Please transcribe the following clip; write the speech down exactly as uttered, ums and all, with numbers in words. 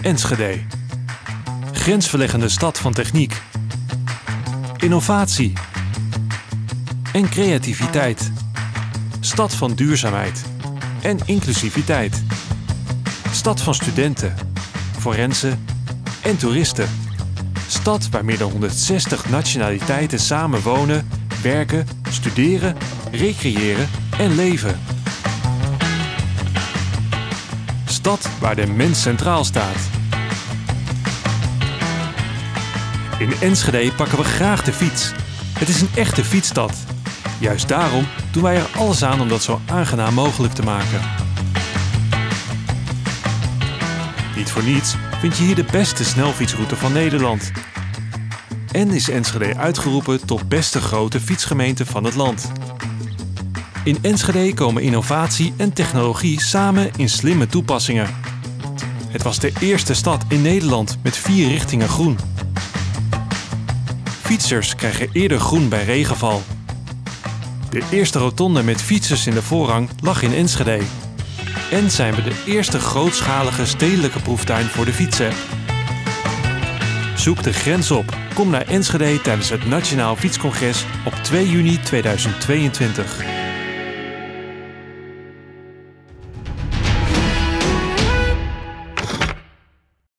Enschede. Grensverleggende stad van techniek, innovatie en creativiteit. Stad van duurzaamheid en inclusiviteit. Stad van studenten, forensen en toeristen. Stad waar meer dan honderdzestig nationaliteiten samen wonen, werken, studeren, recreëren en leven. Stad waar de mens centraal staat. In Enschede pakken we graag de fiets. Het is een echte fietsstad. Juist daarom doen wij er alles aan om dat zo aangenaam mogelijk te maken. Niet voor niets vind je hier de beste snelfietsroute van Nederland. En is Enschede uitgeroepen tot beste grote fietsgemeente van het land. In Enschede komen innovatie en technologie samen in slimme toepassingen. Het was de eerste stad in Nederland met vier richtingen groen. Fietsers krijgen eerder groen bij regenval. De eerste rotonde met fietsers in de voorrang lag in Enschede. En zijn we de eerste grootschalige stedelijke proeftuin voor de fietsen. Zoek de grens op. Kom naar Enschede tijdens het Nationaal Fietscongres op twee juni tweeduizend tweeëntwintig.